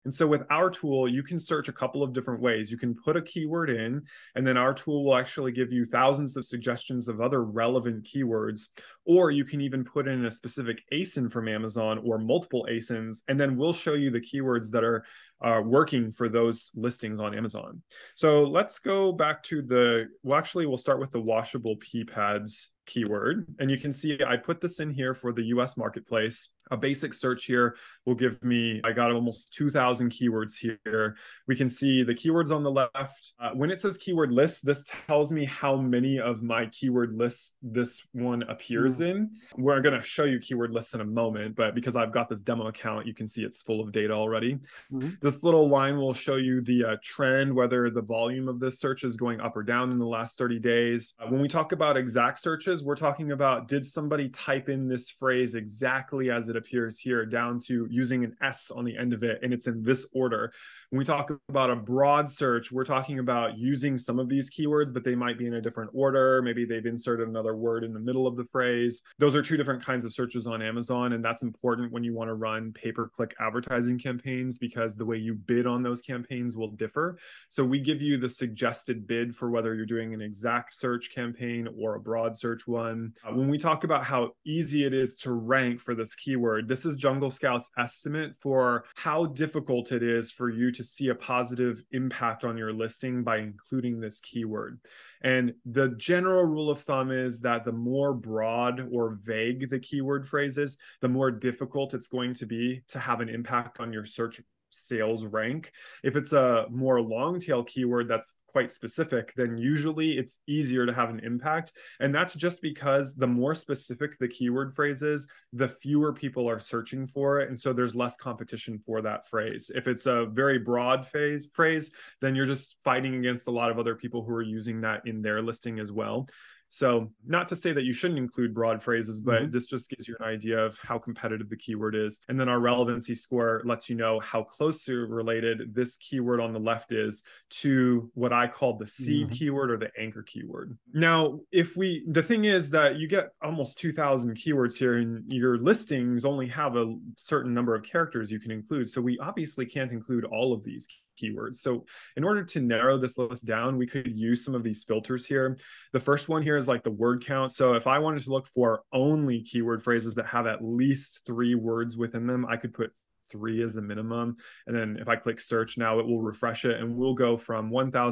And so with our tool, you can search a couple of different ways. You can put a keyword in, and then our tool will actually give you thousands of suggestions of other relevant keywords. Or you can even put in a specific ASIN from Amazon or multiple ASINs, and then we'll show you the keywords that are working for those listings on Amazon. So let's go back to we'll start with the washable pee pads keyword. And you can see I put this in here for the US marketplace. A basic search here will give me, I got almost 2,000 keywords here. We can see the keywords on the left. When it says keyword list, this tells me how many of my keyword lists this one appears in. We're going to show you keyword lists in a moment, but because I've got this demo account, you can see it's full of data already. This little line will show you the trend, whether the volume of this search is going up or down in the last 30 days. When we talk about exact searches, we're talking about, did somebody type in this phrase exactly as it appears here, down to using an S on the end of it, and it's in this order. When we talk about a broad search, we're talking about using some of these keywords, but they might be in a different order. Maybe they've inserted another word in the middle of the phrase. Those are two different kinds of searches on Amazon, and that's important when you want to run pay-per-click advertising campaigns, because the way you bid on those campaigns will differ. So we give you the suggested bid for whether you're doing an exact search campaign or a broad search one. When we talk about how easy it is to rank for this keyword, this is Jungle Scout's estimate for how difficult it is for you to see a positive impact on your listing by including this keyword. And the general rule of thumb is that the more broad or vague the keyword phrase is, the more difficult it's going to be to have an impact on your search sales rank. If it's a more long tail keyword that's quite specific, then usually it's easier to have an impact. And that's just because the more specific the keyword phrase is, the fewer people are searching for it. And so there's less competition for that phrase. If it's a very broad phrase, then you're just fighting against a lot of other people who are using that in their listing as well. So not to say that you shouldn't include broad phrases, but this just gives you an idea of how competitive the keyword is. And then our relevancy score lets you know how closely related this keyword on the left is to what I call the seed keyword or the anchor keyword. Now, the thing is that you get almost 2,000 keywords here, and your listings only have a certain number of characters you can include. So we obviously can't include all of these keywords. So in order to narrow this list down, we could use some of these filters here. The first one here is like the word count. So if I wanted to look for only keyword phrases that have at least 3 words within them, I could put 3 as a minimum. And then if I click search now, it will refresh it, and we'll go from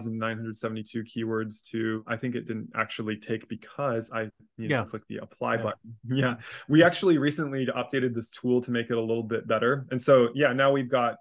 1,972 keywords to, I think it didn't actually take because I needed to click the apply button. Yeah. We actually recently updated this tool to make it a little bit better. And so, yeah, now we've got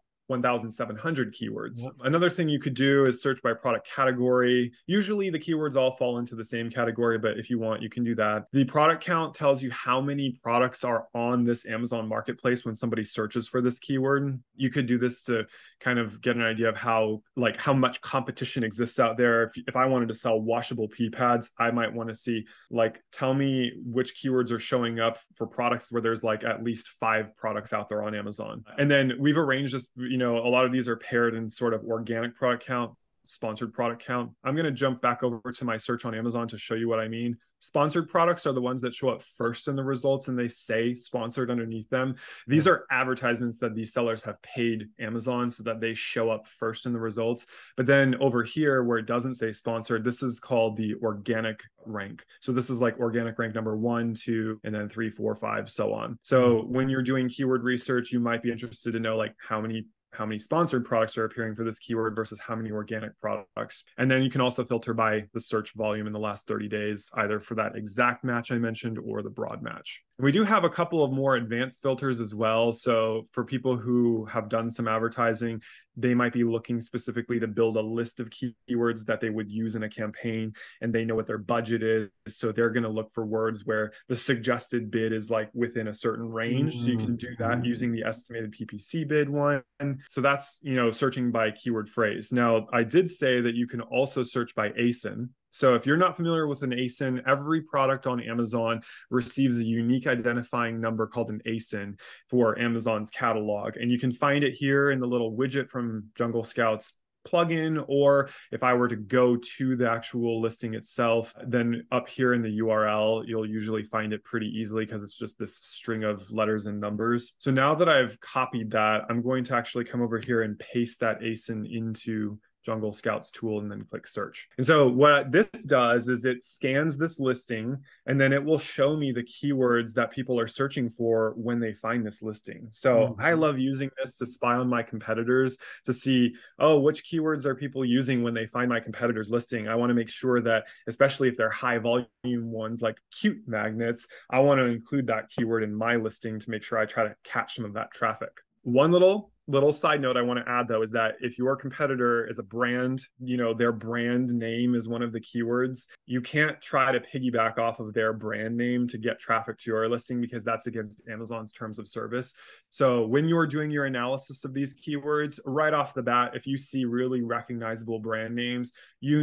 1,700 keywords. Another thing you could do is search by product category. Usually the keywords all fall into the same category, but if you want, you can do that. The product count tells you how many products are on this Amazon marketplace when somebody searches for this keyword. You could do this to kind of get an idea of how much competition exists out there. If I wanted to sell washable pee pads, I might want to see, tell me which keywords are showing up for products where there's at least 5 products out there on Amazon. And then we've arranged this, a lot of these are paired in sort of organic product count, sponsored product count. I'm going to jump back over to my search on Amazon to show you what I mean. Sponsored products are the ones that show up first in the results, and they say sponsored underneath them. These are advertisements that these sellers have paid Amazon so that they show up first in the results. But then over here where it doesn't say sponsored, this is called the organic rank. So this is like organic rank number 1, 2, and then 3, 4, 5, so on. So when you're doing keyword research, you might be interested to know how many sponsored products are appearing for this keyword versus how many organic products. And then you can also filter by the search volume in the last 30 days, either for that exact match I mentioned or the broad match. We do have a couple of more advanced filters as well. So for people who have done some advertising, they might be looking specifically to build a list of keywords that they would use in a campaign, and they know what their budget is. So they're going to look for words where the suggested bid is within a certain range. So you can do that using the estimated PPC bid one. So that's, searching by keyword phrase. Now, I did say that you can also search by ASIN. So if you're not familiar with an ASIN, every product on Amazon receives a unique identifying number called an ASIN for Amazon's catalog. And you can find it here in the little widget from Jungle Scout's plugin, or if I were to go to the actual listing itself, then up here in the URL, you'll usually find it pretty easily because it's just this string of letters and numbers. So now that I've copied that, I'm going to actually come over here and paste that ASIN into Jungle Scouts tool and then click search. And so what this does is it scans this listing and then it will show me the keywords that people are searching for when they find this listing. So I love using this to spy on my competitors to see, oh, which keywords are people using when they find my competitor's listing. I want to make sure that, especially if they're high volume ones like cute magnets, I want to include that keyword in my listing to make sure I try to catch some of that traffic. One little side note I want to add, though, is that if your competitor is a brand, their brand name is one of the keywords, you can't try to piggyback off of their brand name to get traffic to your listing because that's against Amazon's terms of service. So when you're doing your analysis of these keywords, right off the bat, if you see really recognizable brand names,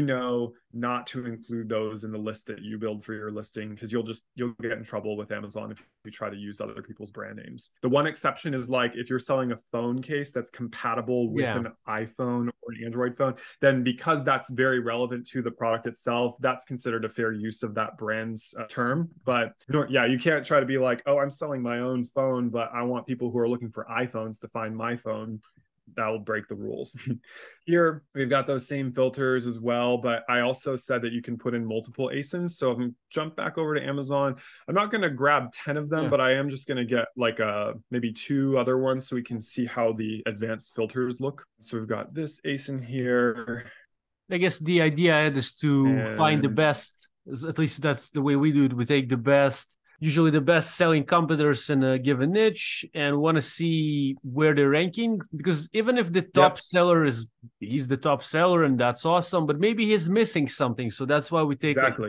not to include those in the list that you build for your listing, because you'll get in trouble with Amazon if you try to use other people's brand names. The one exception is like if you're selling a phone case that's compatible with an iPhone or an Android phone, then because that's very relevant to the product itself, that's considered a fair use of that brand's term. But you can't try to be like, oh, I'm selling my own phone, but I want people who are looking for iPhones to find my phone. That will break the rules. Here, we've got those same filters as well, but I also said that you can put in multiple ASINs. So if I jump back over to Amazon, I'm not going to grab 10 of them, but I am just going to get like maybe 2 other ones so we can see how the advanced filters look. So we've got this ASIN here. I guess the idea is to find the best, at least that's the way we do it. We take usually the best selling competitors in a given niche and want to see where they're ranking, because even if the top seller he's the top seller and that's awesome, but maybe he's missing something. So that's why we take like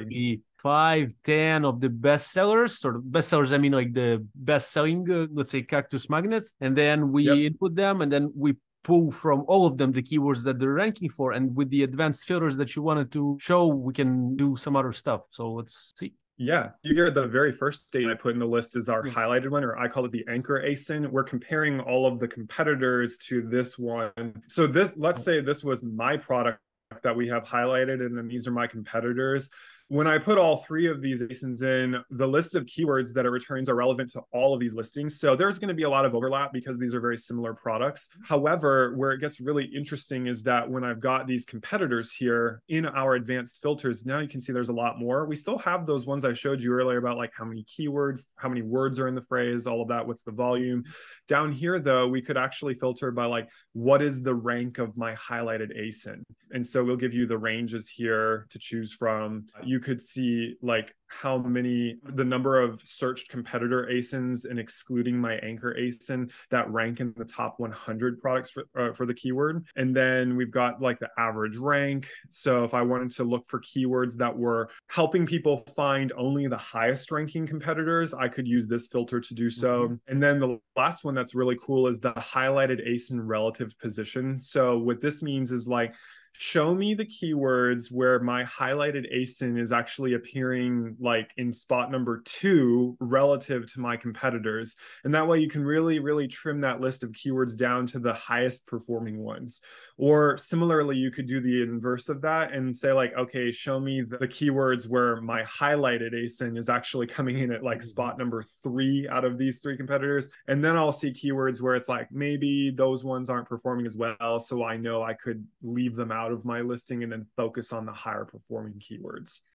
5, 10 of the best sellers, sort of best sellers. I mean, like the best selling, let's say cactus magnets, and then we input them and then we pull from all of them the keywords that they're ranking for. And with the advanced filters that you wanted to show, we can do some other stuff. So let's see. Yeah, here the very first data I put in the list is our highlighted one, or I call it the anchor ASIN. We're comparing all of the competitors to this one. So let's say this was my product that we have highlighted, and then these are my competitors. When I put all 3 of these ASINs in, the list of keywords that it returns are relevant to all of these listings. So there's going to be a lot of overlap because these are very similar products. However, where it gets really interesting is that when I've got these competitors here in our advanced filters, now you can see there's a lot more. We still have those ones I showed you earlier about like how many keywords, how many words are in the phrase, all of that, what's the volume. Down here, though, we could actually filter by like, what is the rank of my highlighted ASIN? And so we'll give you the ranges here to choose from. You could see like the number of searched competitor ASINs and excluding my anchor ASIN that rank in the top 100 products for the keyword. And then we've got like the average rank. So if I wanted to look for keywords that were helping people find only the highest ranking competitors, I could use this filter to do so. And then the last one that's really cool is the highlighted ASIN relative position. So what this means is like, show me the keywords where my highlighted ASIN is actually appearing like in spot number 2 relative to my competitors. And that way you can really, really trim that list of keywords down to the highest performing ones. Or similarly, you could do the inverse of that and say like, okay, show me the keywords where my highlighted ASIN is actually coming in at like spot number 3 out of these 3 competitors. And then I'll see keywords where it's like, maybe those ones aren't performing as well. So I know I could leave them out of my listing and then focus on the higher performing keywords.